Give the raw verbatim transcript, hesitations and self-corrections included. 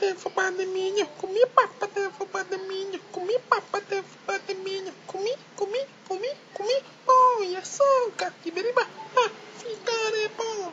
defumada minha, comi papa defumada minha, comi papa defumada minha, comi, comi, comi, comi, pão e açúcar, que beriba, ah, ficarei bom.